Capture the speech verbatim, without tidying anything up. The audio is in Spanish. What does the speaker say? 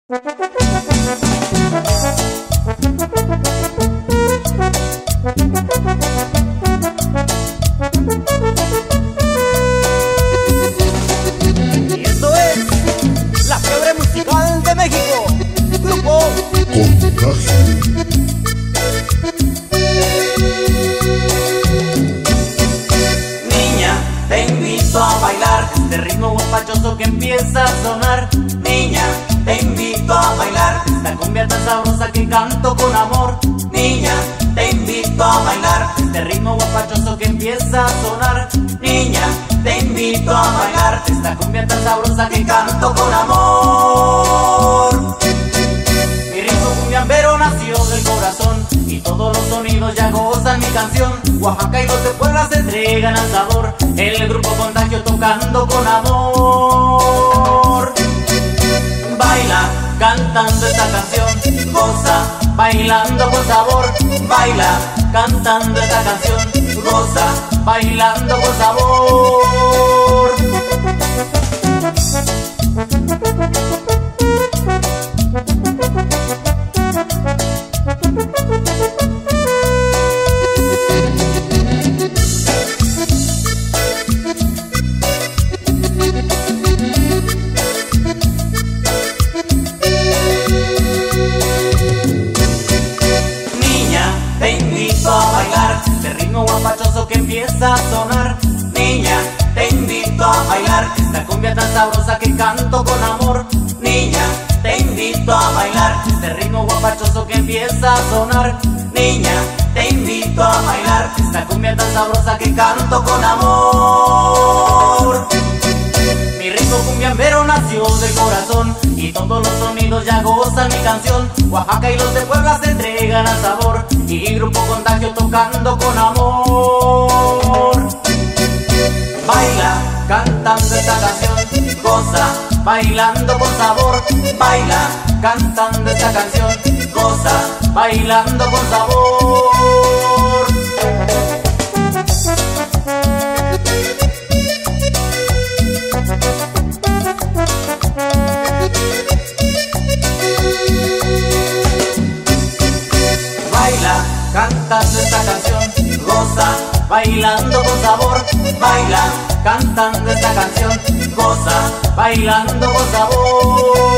Y esto es la fiebre musical de México, Grupo Contagio. Niña, te invito a bailar este ritmo guapachoso que empieza a sonar. Niña, te invito a bailar esta cumbia tan sabrosa que canto con amor. Niña, te invito a bailar este ritmo guapachoso que empieza a sonar. Niña, te invito a bailar esta cumbia tan sabrosa que canto con amor. Mi ritmo cumbiambero nació del corazón y todos los sonidos ya gozan mi canción. Oaxaca y los de Puebla se entregan al sabor, el grupo Contagio tocando con amor. Baila cantando esta canción, goza bailando con sabor. Baila cantando esta canción, goza bailando con sabor. Te invito a bailar este ritmo guapachoso que empieza a sonar. Niña, te invito a bailar esta cumbia tan sabrosa que canto con amor. Niña, te invito a bailar este ritmo guapachoso que empieza a sonar. Niña, te invito a bailar esta cumbia tan sabrosa que canto con amor. Mi ritmo cumbiambero nació del corazón y todos los sonidos ya gozan mi canción. Oaxaca y los de Puebla se entregan al sabor y Grupo Contagio tocando con amor. Baila cantando esta canción, goza bailando con sabor. Baila cantando esta canción, goza bailando con sabor. Baila cantando esta canción, goza bailando con sabor. Baila cantando esta canción, goza bailando con sabor.